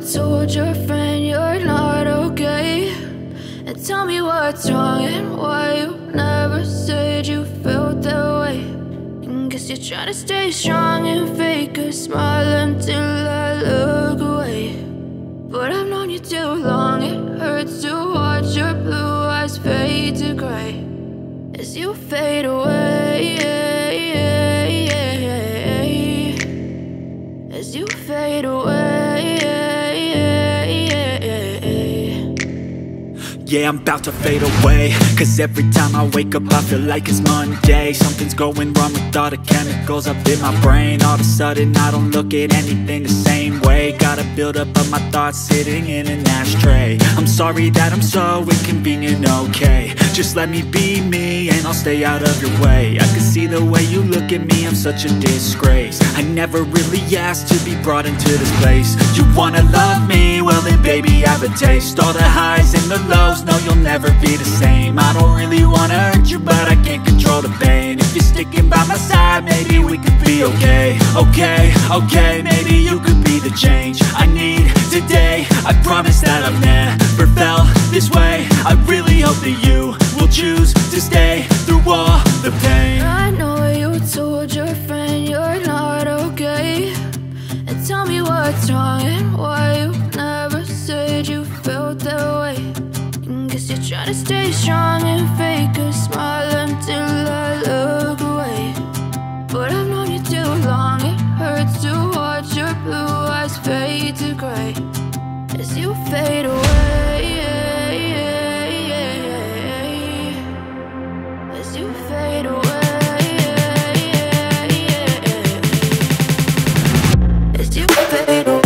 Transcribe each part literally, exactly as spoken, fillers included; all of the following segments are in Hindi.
told your friend you're not okay, and tell me what's wrong and why you never said you felt that way. And guess you're trying to stay strong and fake a smile until I look away. But I've known you too long, it hurts to watch your blue eyes fade to gray as you fade away, as you fade away. Yeah, I'm about to fade away, cause every time I wake up I feel like it's Monday. Something's going wrong with all the chemicals up in my brain. All of a sudden I don't look at anything the same way. Gotta build up of my thoughts sitting in an ashtray. I'm sorry that I'm so inconvenient, okay. Just let me be me and I'll stay out of your way. I can see the way you look at me, I'm such a disgrace. I never really asked to be brought into this place. You wanna love me? Well then baby have a taste. All the highs and the lows, no, you'll never be the same. I don't really wanna hurt you, but I can't control the pain. If you're sticking by my side, maybe we could be okay. Okay, okay, maybe you could be the change I need today. I promise that I've never felt this way. I really hope that you will choose to stay through all the pain. I know you told your friend you're not okay, and tell me what's wrong and why you never said you felt that way. Guess you're trying to stay strong and fake a smile until I look away. But I've known you too long, it hurts to watch your blue eyes fade to gray as you fade away, as you fade away, as you fade away.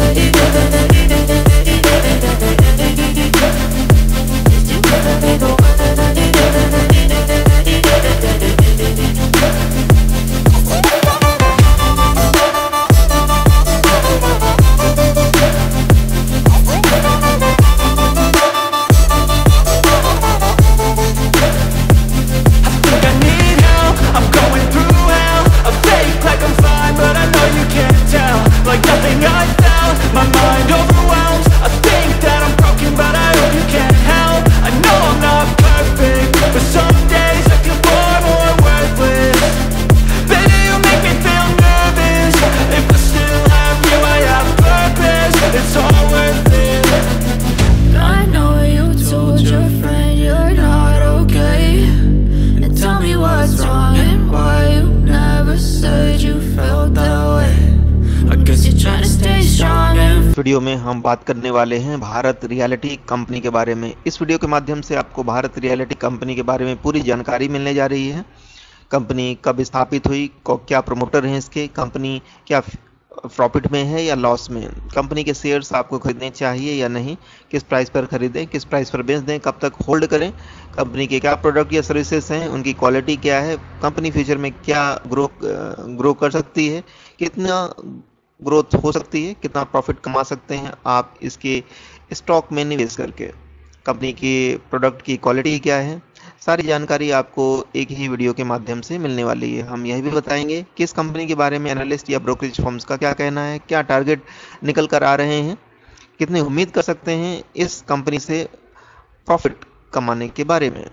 Video में हम बात करने वाले हैं भारत रियलिटी कंपनी के बारे में। इस वीडियो के माध्यम से आपको भारत रियलिटी कंपनी के बारे में पूरी जानकारी मिलने जा रही है। कंपनी कब स्थापित हुई, क्या प्रमोटर हैं इसके, कंपनी क्या प्रॉफिट में है या लॉस में, कंपनी के शेयर्स आपको खरीदने चाहिए या नहीं, किस प्राइस पर खरीदें, किस प्राइस पर बेच दें, कब तक होल्ड करें, कंपनी के क्या प्रोडक्ट या सर्विसेज हैं, उनकी क्वालिटी क्या है, कंपनी फ्यूचर में क्या ग्रो ग्रो कर सकती है, कितना ग्रोथ हो सकती है, कितना प्रॉफिट कमा सकते हैं आप इसके स्टॉक में निवेश करके, कंपनी के प्रोडक्ट की क्वालिटी क्या है, सारी जानकारी आपको एक ही वीडियो के माध्यम से मिलने वाली है। हम यह भी बताएंगे कि इस कंपनी के बारे में एनालिस्ट या ब्रोकरेज फर्म्स का क्या कहना है, क्या टारगेट निकल कर आ रहे हैं, कितनी उम्मीद कर सकते हैं इस कंपनी से प्रॉफिट कमाने के बारे में।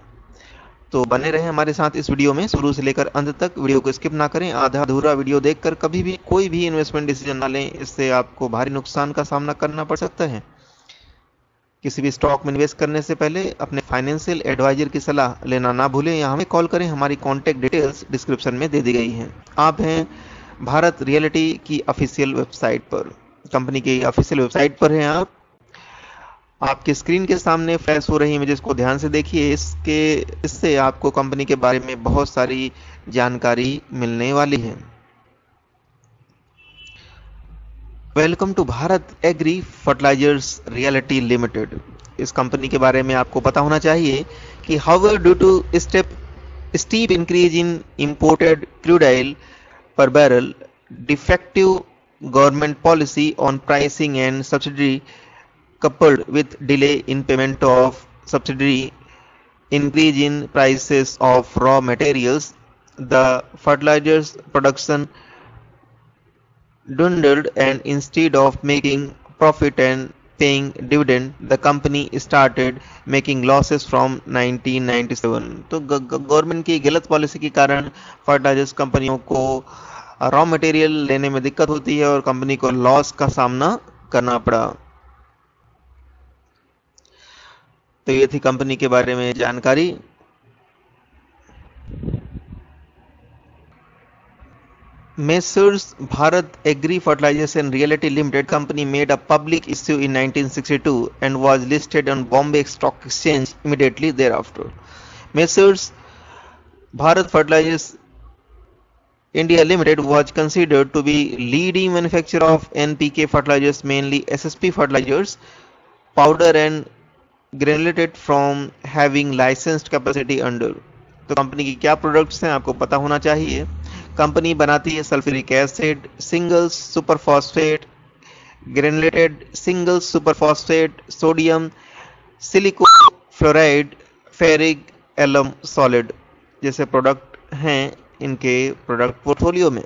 तो बने रहें हमारे साथ इस वीडियो में शुरू से लेकर अंत तक। वीडियो को स्किप ना करें। आधा अधूरा वीडियो देखकर कभी भी कोई भी इन्वेस्टमेंट डिसीजन ना लें, इससे आपको भारी नुकसान का सामना करना पड़ सकता है। किसी भी स्टॉक में निवेश करने से पहले अपने फाइनेंशियल एडवाइजर की सलाह लेना ना भूलें या हमें कॉल करें। हमारी कॉन्टैक्ट डिटेल्स डिस्क्रिप्शन में दे दी गई हैं। आप हैं भारत रियलिटी की ऑफिशियल वेबसाइट पर, कंपनी की ऑफिशियल वेबसाइट पर हैं आप। आपके स्क्रीन के सामने फ्लैश हो रही इमेजेस को ध्यान से देखिए। इसके इससे आपको कंपनी के बारे में बहुत सारी जानकारी मिलने वाली है। Welcome to Bharat agri fertilisers reality limited. इस कंपनी के बारे में आपको पता होना चाहिए कि however due to step steep increase in imported crude oil per barrel, defective government policy on pricing and subsidy coupled with delay in payment of subsidy, increase in prices of raw materials, the fertilizers production dwindled, and instead of making profit and paying dividend, the company started making losses from nineteen ninety-seven. तो गवर्नमेंट की गलत पॉलिसी के कारण फर्टिलाइजर्स कंपनियों को रॉ मटेरियल लेने में दिक्कत होती है और कंपनी को लॉस का सामना करना पड़ा। तो ये थी कंपनी के बारे में जानकारी। Messrs Bharat Agri Fertilizers and Realty Limited company made a public issue in nineteen sixty-two and was listed on Bombay Stock Exchange immediately thereafter. Messrs Bharat Fertilizers India Limited was considered to be leading manufacturer of N P K fertilizers, mainly S S P fertilizers, powder and granulated, from having licensed capacity under. तो कंपनी की क्या प्रोडक्ट्स हैं आपको पता होना चाहिए। कंपनी बनाती है sulphuric acid, single super phosphate, granulated single super phosphate, sodium silico fluoride, ferric alum solid जैसे प्रोडक्ट हैं इनके प्रोडक्ट पोर्टफोलियो में।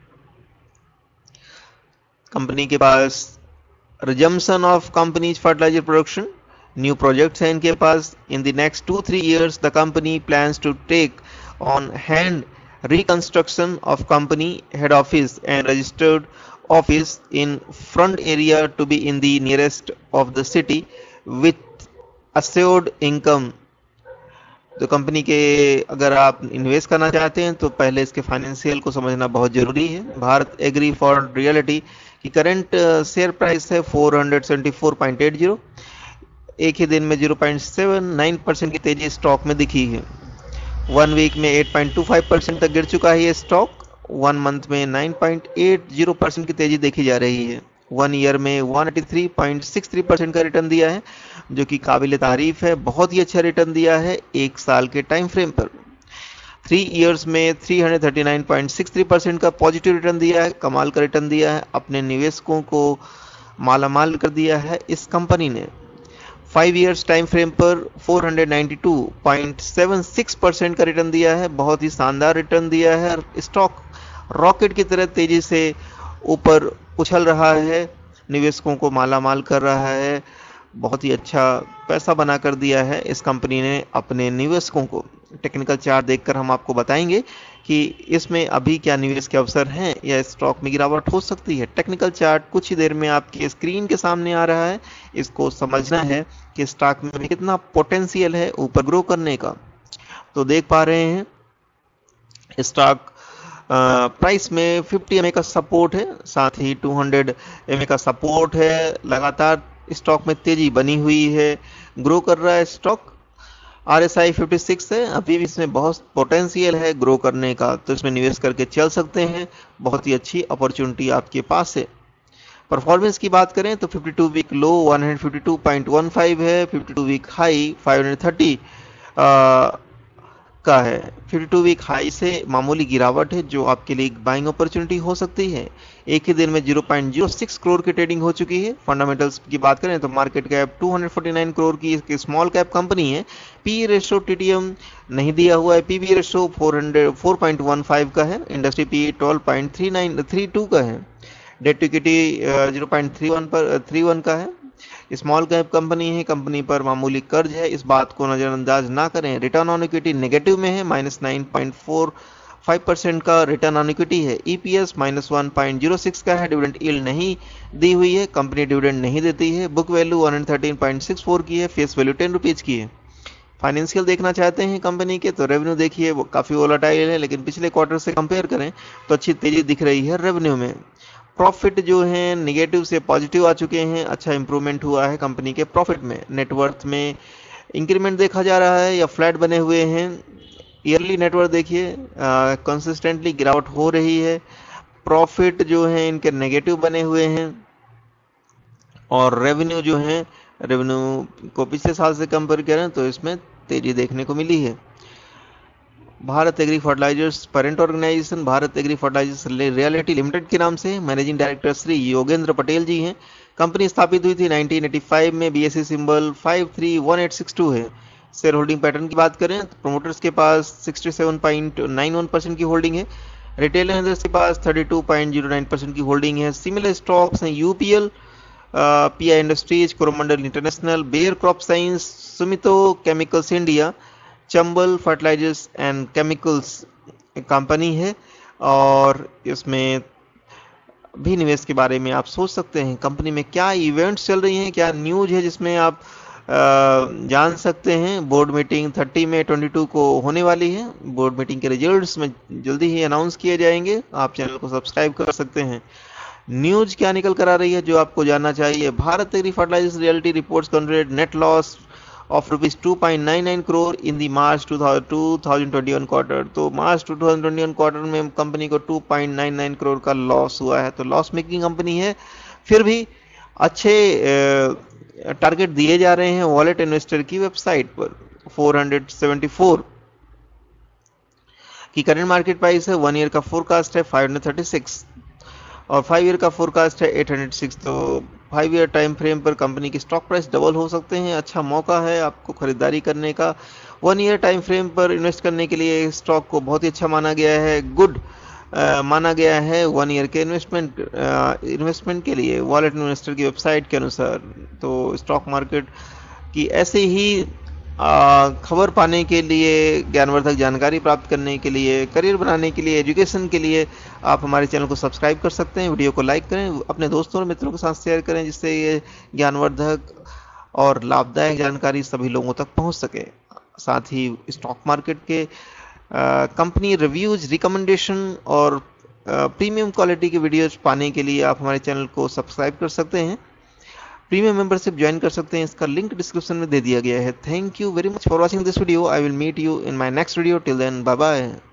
कंपनी के पास resumption of companies fertiliser production, new projects हैं इनके पास। In the next two three years the company plans to take on hand reconstruction of company head office and registered office in front area to be in the nearest of the city with assured income. तो कंपनी के अगर आप इन्वेस्ट करना चाहते हैं तो पहले इसके फाइनेंशियल को समझना बहुत जरूरी है। भारत एग्री फॉर रियलिटी की करंट शेयर प्राइस है four hundred seventy four point eight zero. एक ही दिन में zero point seven nine percent की तेजी स्टॉक में दिखी है। वन वीक में eight point two five percent तक गिर चुका है ये स्टॉक। वन मंथ में nine point eight zero percent की तेजी देखी जा रही है। वन ईयर में one eighty three point six three percent का रिटर्न दिया है, जो कि काबिल तारीफ है। बहुत ही अच्छा रिटर्न दिया है एक साल के टाइम फ्रेम पर। थ्री इयर्स में three hundred thirty nine point six three percent का पॉजिटिव रिटर्न दिया है। कमाल का रिटर्न दिया है। अपने निवेशकों को मालामाल कर दिया है इस कंपनी ने। फाइव इयर्स टाइम फ्रेम पर four hundred ninety two point seven six percent का रिटर्न दिया है। बहुत ही शानदार रिटर्न दिया है। स्टॉक रॉकेट की तरह तेजी से ऊपर उछल रहा है, निवेशकों को मालामाल कर रहा है। बहुत ही अच्छा पैसा बना कर दिया है इस कंपनी ने अपने निवेशकों को। टेक्निकल चार्ट देखकर हम आपको बताएंगे कि इसमें अभी क्या निवेश के अवसर हैं या स्टॉक में गिरावट हो सकती है। टेक्निकल चार्ट कुछ ही देर में आपकी स्क्रीन के सामने आ रहा है। इसको समझना है कि स्टॉक में कितना पोटेंशियल है ऊपर ग्रो करने का। तो देख पा रहे हैं स्टॉक प्राइस में फिफ्टी एम ए का सपोर्ट है, साथ ही टू हंड्रेड एम ए का सपोर्ट है। लगातार स्टॉक में तेजी बनी हुई है, ग्रो कर रहा है stock. R S I fifty six है, अभी भी इसमें बहुत पोटेंशियल है ग्रो करने का, तो इसमें निवेश करके चल सकते हैं। बहुत ही अच्छी अपॉर्चुनिटी आपके पास है। परफॉर्मेंस की बात करें तो fifty two week low one fifty two point one five है, fifty two week high five thirty का है। फिफ्टी टू वीक हाई से मामूली गिरावट है, जो आपके लिए एक बाइंग अपॉर्चुनिटी हो सकती है। एक ही दिन में zero point zero six crore की ट्रेडिंग हो चुकी है। फंडामेंटल्स की बात करें तो market cap two hundred forty nine crore की इसकी स्मॉल कैप कंपनी है। पी रेशो टीटीएम नहीं दिया हुआ है। PB ratio four hundred four point one five का है। Industry P twelve point three nine three two का है। Debt to equity zero point three one पर थ्री वन का है। स्मॉल कैप कंपनी है, कंपनी पर मामूली कर्ज है, इस बात को नजरअंदाज ना करें। रिटर्न ऑन इक्विटी नेगेटिव में है, minus nine point four five percent का रिटर्न ऑन इक्विटी है। EPS minus one point zero six का है। डिविडेंड यील्ड नहीं दी हुई है, कंपनी डिविडेंड नहीं देती है। Book value one thirteen point six four की है, फेस वैल्यू टेन रुपीज की है। फाइनेंशियल देखना चाहते हैं कंपनी के तो रेवेन्यू देखिए वो काफी वोलेटाइल है, लेकिन पिछले क्वार्टर से कंपेयर करें तो अच्छी तेजी दिख रही है रेवेन्यू में। प्रॉफिट जो है निगेटिव से पॉजिटिव आ चुके हैं, अच्छा इंप्रूवमेंट हुआ है कंपनी के प्रॉफिट में। नेटवर्थ में इंक्रीमेंट देखा जा रहा है या फ्लैट बने हुए हैं। ईयरली नेटवर्थ देखिए कंसिस्टेंटली गिरावट हो रही है। प्रॉफिट जो है इनके नेगेटिव बने हुए हैं और रेवेन्यू जो है रेवेन्यू को पिछले साल से कंपेयर करें तो इसमें तेजी देखने को मिली है। Bharat agri fertilisers parent organisation Bharat agri fertilisers reality limited के नाम से मैनेजिंग डायरेक्टर श्री योगेंद्र पटेल जी हैं। कंपनी स्थापित हुई थी नाइनटीन एटी फाइव में। BSE symbol five three one eight six two है। शेयर होल्डिंग पैटर्न की बात करें तो प्रोमोटर्स के पास sixty seven point nine one percent की होल्डिंग है। रिटेल इन्वेस्टर्स के पास thirty two point zero nine percent की होल्डिंग है। सिमिलर स्टॉक्स हैं UPL P I industries, Coromandel international, Bayer crop science, Sumito chemicals India, Chambal fertilisers and chemicals company है और इसमें भी निवेश के बारे में आप सोच सकते हैं। कंपनी में क्या इवेंट्स चल रही हैं, क्या न्यूज है जिसमें आप आ, जान सकते हैं। बोर्ड मीटिंग तीस मई बाईस को होने वाली है। बोर्ड मीटिंग के रिजल्ट्स में जल्दी ही अनाउंस किए जाएंगे। आप चैनल को सब्सक्राइब कर सकते हैं। न्यूज क्या निकल कर आ रही है जो आपको जानना चाहिए। Bharat agri fertilisers reality reports considered net loss of rupees two point nine nine crore in the March two thousand twenty one quarter. तो March two thousand twenty one quarter में कंपनी को two point nine nine crore का लॉस हुआ है। तो लॉस मेकिंग कंपनी है, फिर भी अच्छे टारगेट दिए जा रहे हैं वॉलेट इन्वेस्टर की वेबसाइट पर। फोर हंड्रेड सेवेंटी फोर की करंट मार्केट प्राइस है। वन ईयर का फोरकास्ट है फाइव हंड्रेड थर्टी सिक्स और फाइव ईयर का फोरकास्ट है एट हंड्रेड सिक्स। तो फाइव ईयर टाइम फ्रेम पर कंपनी की स्टॉक प्राइस डबल हो सकते हैं। अच्छा मौका है आपको खरीदारी करने का। वन ईयर टाइम फ्रेम पर इन्वेस्ट करने के लिए स्टॉक को बहुत ही अच्छा माना गया है, गुड uh, माना गया है वन ईयर के इन्वेस्टमेंट इन्वेस्टमेंट के लिए वॉलेट इन्वेस्टर की वेबसाइट के अनुसार। तो स्टॉक मार्केट की ऐसे ही खबर पाने के लिए, ज्ञानवर्धक जानकारी प्राप्त करने के लिए, करियर बनाने के लिए, एजुकेशन के लिए आप हमारे चैनल को सब्सक्राइब कर सकते हैं। वीडियो को लाइक करें, अपने दोस्तों और मित्रों के साथ शेयर करें जिससे ये ज्ञानवर्धक और लाभदायक जानकारी सभी लोगों तक पहुंच सके। साथ ही स्टॉक मार्केट के कंपनी रिव्यूज, रिकमेंडेशन और प्रीमियम क्वालिटी के वीडियोज पाने के लिए आप हमारे चैनल को सब्सक्राइब कर सकते हैं। प्रीमियम मेंबरशिप ज्वाइन कर सकते हैं, इसका लिंक डिस्क्रिप्शन में दे दिया गया है। Thank you very much for watching this video. I will meet you in my next video. Till then bye bye.